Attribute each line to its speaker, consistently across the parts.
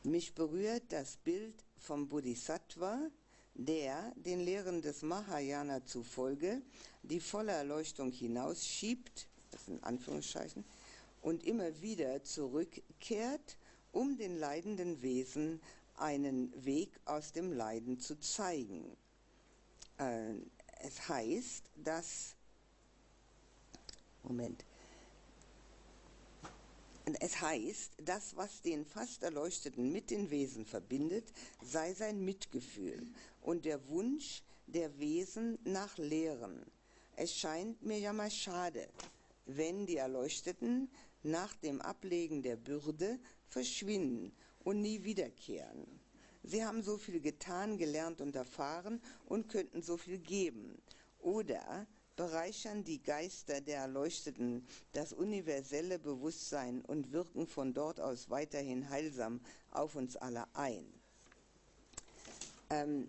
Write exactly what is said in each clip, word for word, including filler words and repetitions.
Speaker 1: Mich berührt das Bild vom Bodhisattva, der, den Lehren des Mahayana zufolge, die volle Erleuchtung hinausschiebt, das sind Anführungszeichen, und immer wieder zurückkehrt, um den leidenden Wesen einen Weg aus dem Leiden zu zeigen. Äh, es heißt, dass, Moment, es heißt, das, was den fast Erleuchteten mit den Wesen verbindet, sei sein Mitgefühl und der Wunsch der Wesen nach Lehren. Es scheint mir ja mal schade, wenn die Erleuchteten nach dem Ablegen der Bürde verschwinden und nie wiederkehren. Sie haben so viel getan, gelernt und erfahren und könnten so viel geben. Oder bereichern die Geister der Erleuchteten das universelle Bewusstsein und wirken von dort aus weiterhin heilsam auf uns alle ein. Ähm,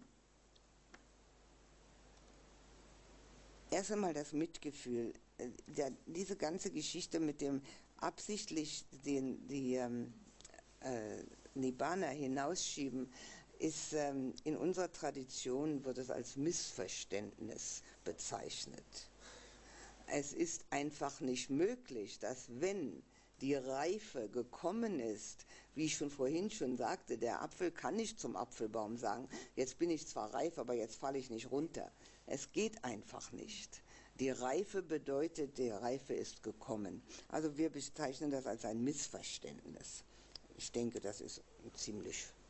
Speaker 1: erst einmal das Mitgefühl. Ja, diese ganze Geschichte mit dem absichtlich den, die ähm, äh, Nibbana hinausschieben, ist ähm, in unserer Tradition wird es als Missverständnis bezeichnet. Es ist einfach nicht möglich, dass wenn die Reife gekommen ist, wie ich schon vorhin schon sagte, der Apfel kann nicht zum Apfelbaum sagen, jetzt bin ich zwar reif, aber jetzt falle ich nicht runter. Es geht einfach nicht. Die Reife bedeutet, die Reife ist gekommen. Also wir bezeichnen das als ein Missverständnis. Ich denke, das ist ziemlich